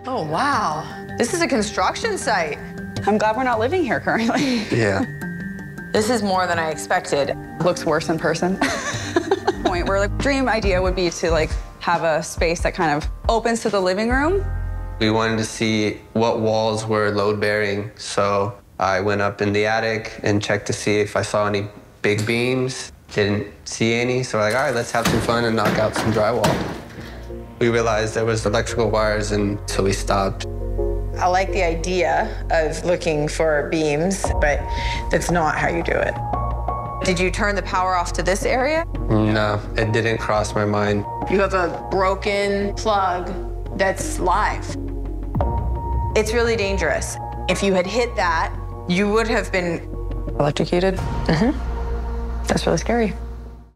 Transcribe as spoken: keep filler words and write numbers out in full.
Oh, wow. This is a construction site. I'm glad we're not living here currently. Yeah. This is more than I expected. Looks worse in person. Point where like dream idea would be to like have a space that kind of opens to the living room. We wanted to see what walls were load-bearing, so I went up in the attic and checked to see if I saw any big beams. Didn't see any, so we're like, all right, let's have some fun and knock out some drywall. We realized there was electrical wires, and so we stopped. I like the idea of looking for beams, but that's not how you do it. Did you turn the power off to this area? No, it didn't cross my mind. You have a broken plug that's live. It's really dangerous. If you had hit that, you would have been Electrocuted? Mm-hmm. That's really scary.